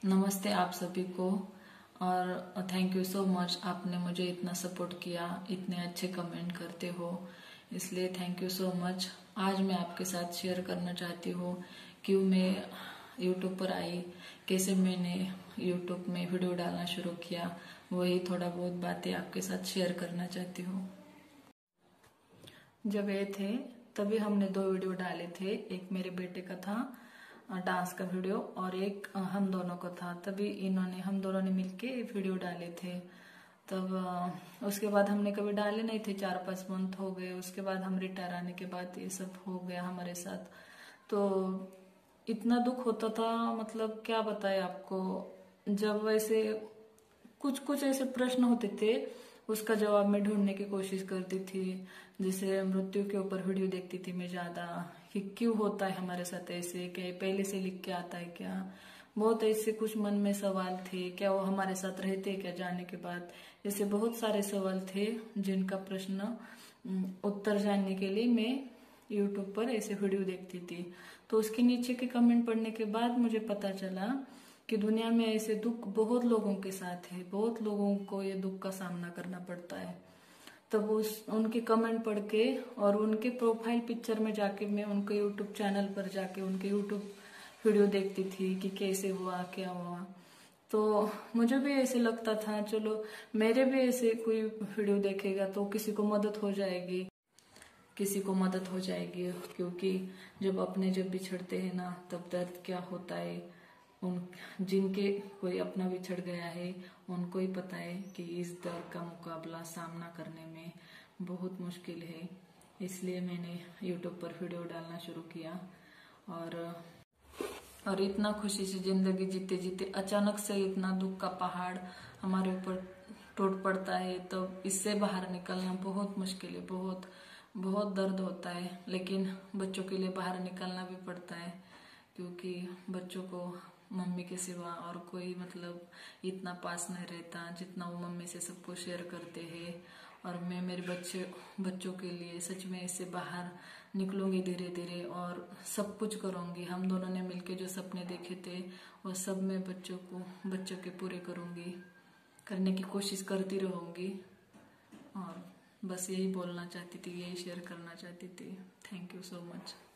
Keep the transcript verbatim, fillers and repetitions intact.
नमस्ते आप सभी को। और थैंक यू सो मच, आपने मुझे इतना सपोर्ट किया, इतने अच्छे कमेंट करते हो, इसलिए थैंक यू सो मच। आज मैं आपके साथ शेयर करना चाहती हूँ क्यों मैं यूट्यूब पर आई, कैसे मैंने यूट्यूब में वीडियो डालना शुरू किया, वही थोड़ा बहुत बातें आपके साथ शेयर करना चाहती हूँ। जब ये थे तभी हमने दो वीडियो डाले थे, एक मेरे बेटे का था डांस का वीडियो और एक हम दोनों का था। तभी इन्होंने हम दोनों ने मिलके वीडियो डाले थे। तब उसके बाद हमने कभी डाले नहीं थे, चार पांच मंथ हो गए। उसके बाद हम रिटायर आने के बाद ये सब हो गया हमारे साथ, तो इतना दुख होता था, मतलब क्या बताए आपको। जब वैसे कुछ कुछ ऐसे प्रश्न होते थे, उसका जवाब मैं ढूंढने की कोशिश करती थी। जैसे मृत्यु के ऊपर वीडियो देखती थी मैं ज्यादा, कि क्यों होता है हमारे साथ ऐसे, क्या पहले से लिख के आता है क्या। बहुत ऐसे कुछ मन में सवाल थे, क्या वो हमारे साथ रहते क्या जाने के बाद। ऐसे बहुत सारे सवाल थे जिनका प्रश्न उत्तर जानने के लिए मैं यूट्यूब पर ऐसे वीडियो देखती थी। तो उसके नीचे के कमेंट पढ़ने के बाद मुझे पता चला कि दुनिया में ऐसे दुख बहुत लोगों के साथ है, बहुत लोगों को ये दुख का सामना करना पड़ता है। तब उस उनके कमेंट पढ़ के और उनके प्रोफाइल पिक्चर में जाके मैं उनके यूट्यूब चैनल पर जाके उनके यूट्यूब वीडियो देखती थी कि कैसे हुआ क्या हुआ। तो मुझे भी ऐसे लगता था चलो मेरे भी ऐसे कोई वीडियो देखेगा तो किसी को मदद हो जाएगी, किसी को मदद हो जाएगी। क्योंकि जब अपने जब बिछड़ते हैं ना, तब दर्द क्या होता है, उन जिनके कोई अपना बिछड़ गया है उनको ही पता है कि इस दर्द का मुकाबला सामना करने में बहुत मुश्किल है। इसलिए मैंने यूट्यूब पर वीडियो डालना शुरू किया। और और इतना खुशी से जिंदगी जीते जीते अचानक से इतना दुख का पहाड़ हमारे ऊपर टूट पड़ता है, तो इससे बाहर निकलना बहुत मुश्किल है। बहुत बहुत दर्द होता है, लेकिन बच्चों के लिए बाहर निकलना भी पड़ता है, क्योंकि बच्चों को मम्मी के सिवा और कोई मतलब इतना पास नहीं रहता जितना वो मम्मी से सब कुछ शेयर करते हैं। और मैं मेरे बच्चे बच्चों के लिए सच में इससे बाहर निकलूंगी धीरे धीरे और सब कुछ करूंगी। हम दोनों ने मिलके जो सपने देखे थे वो सब मैं बच्चों को बच्चों के पूरे करूंगी, करने की कोशिश करती रहूंगी। और बस यही बोलना चाहती थी, यही शेयर करना चाहती थी। Thank you so much.